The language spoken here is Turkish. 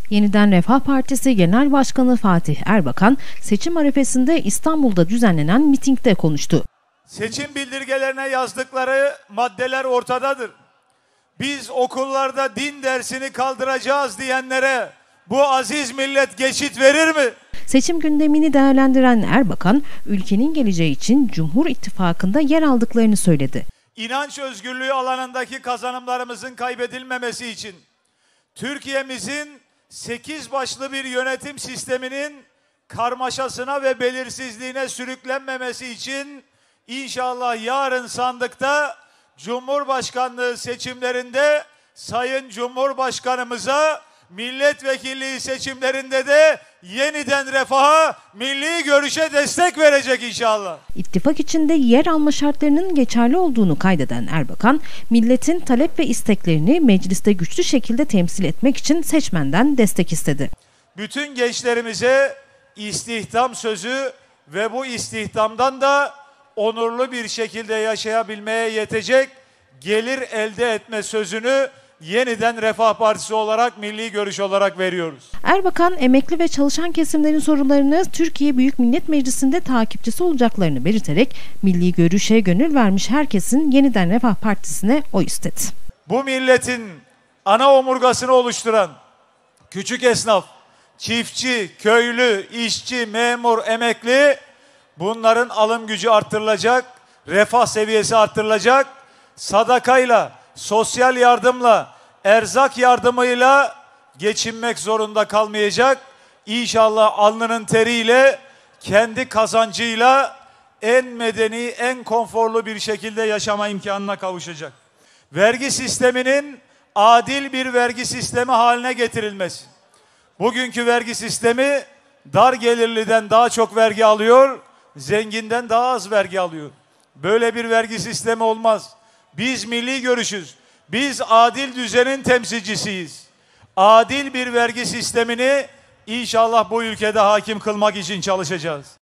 Yeniden Refah Partisi Genel Başkanı Fatih Erbakan, seçim arifesinde İstanbul'da düzenlenen mitingde konuştu. Seçim bildirgelerine yazdıkları maddeler ortadadır. Biz okullarda din dersini kaldıracağız diyenlere bu aziz millet geçit verir mi? Seçim gündemini değerlendiren Erbakan, ülkenin geleceği için Cumhur İttifakı'nda yer aldıklarını söyledi. İnanç özgürlüğü alanındaki kazanımlarımızın kaybedilmemesi için Türkiye'mizin 8 başlı bir yönetim sisteminin karmaşasına ve belirsizliğine sürüklenmemesi için inşallah yarın sandıkta Cumhurbaşkanlığı seçimlerinde Sayın Cumhurbaşkanımıza, milletvekilliği seçimlerinde de yeniden Refah'a, milli görüşe destek verecek inşallah. İttifak içinde yer alma şartlarının geçerli olduğunu kaydeden Erbakan, milletin talep ve isteklerini mecliste güçlü şekilde temsil etmek için seçmenden destek istedi. Bütün gençlerimize istihdam sözü ve bu istihdamdan da onurlu bir şekilde yaşayabilmeye yetecek gelir elde etme sözünü yeniden Refah Partisi olarak, milli görüş olarak veriyoruz. Erbakan, emekli ve çalışan kesimlerin sorularını Türkiye Büyük Millet Meclisi'nde takipçisi olacaklarını belirterek milli görüşe gönül vermiş herkesin yeniden Refah Partisi'ne oy istedi. Bu milletin ana omurgasını oluşturan küçük esnaf, çiftçi, köylü, işçi, memur, emekli, bunların alım gücü arttırılacak, refah seviyesi arttırılacak, sadakayla, sosyal yardımla, erzak yardımıyla geçinmek zorunda kalmayacak. İnşallah alnının teriyle, kendi kazancıyla en medeni, en konforlu bir şekilde yaşama imkanına kavuşacak. Vergi sisteminin adil bir vergi sistemi haline getirilmesi. Bugünkü vergi sistemi dar gelirliden daha çok vergi alıyor, zenginden daha az vergi alıyor. Böyle bir vergi sistemi olmaz. Biz milli görüşüz. Biz adil düzenin temsilcisiyiz. Adil bir vergi sistemini inşallah bu ülkede hakim kılmak için çalışacağız.